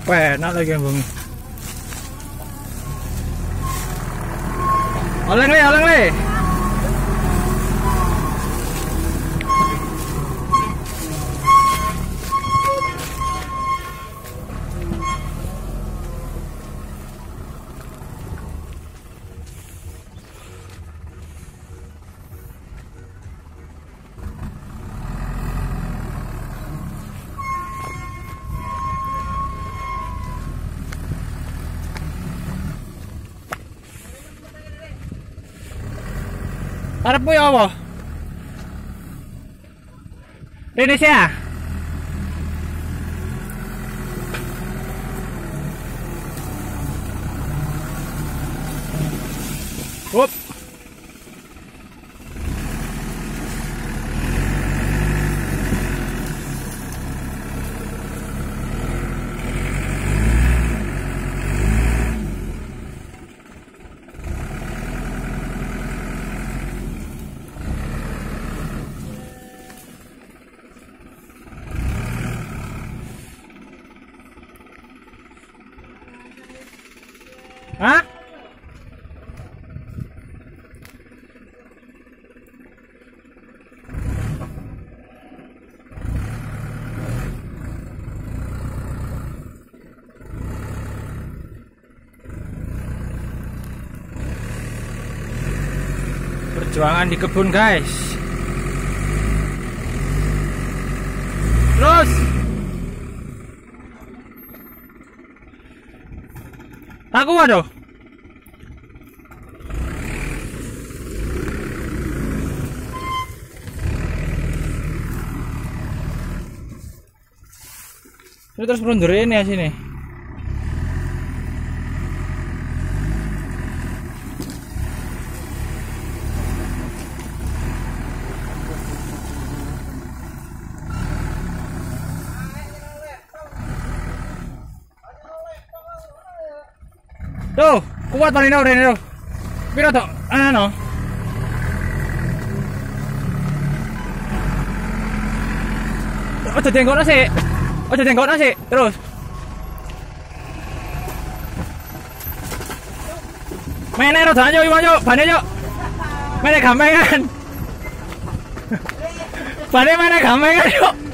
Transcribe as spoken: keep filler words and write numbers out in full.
Penak lagi yang bungi. Oleng le, oleng le. Arepmu ya apa? Indonesia. Up. Hah? Perjuangan di kebun, guys. Terus aku waduh. Ini terus mundurin ya sini. Tuh, kuat paling no Rene. Piro tok? Ano? Ojo dengkokno sih. Ojo dengkokno sih. Terus. Mene ro danyo iki yo, bane yo. Mene gamengan. Bane mene gamengan yo.